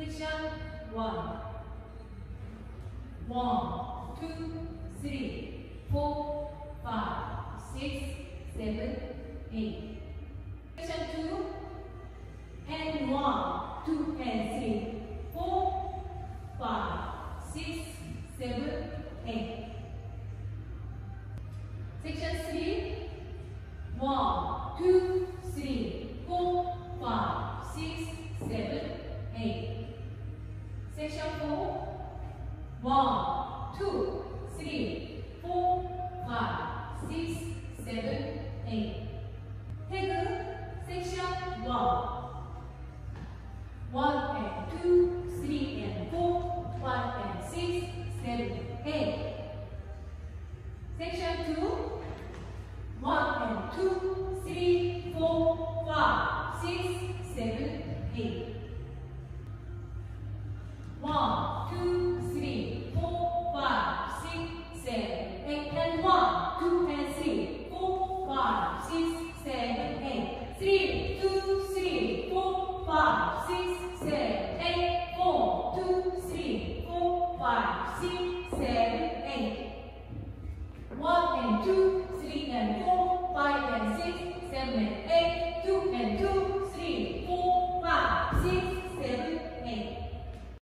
Section 1. 1, 2, 3, 4, 5, 6, 7, 8. Section 2. And 1, 2, and 3, 4, 5, 6, 7, 8. Section 3. 1, 2, 3, 4, 5, 6, 7, 8. Section 4. 1, 2, 3, 4, 5, 6, 7, 8. Take Section 1. 1 and 2, 3 and 4, 5 and 6, 7, 8. Section 2. 1 and 2, 3, 4, 5, 6, 7, 8. 1, 2, 3, 4, 5, 6, 7, 8. And 1, 2, and 3, 4, 5, 6, 7, 8. 3, 2, 3, 4, 5, 6, 7, 8. 4, 2, 3, 4, 5, 6, 7, 8. 1 and 2, 3 and 4, 5 and 6, 7 and 8, 2 and 2,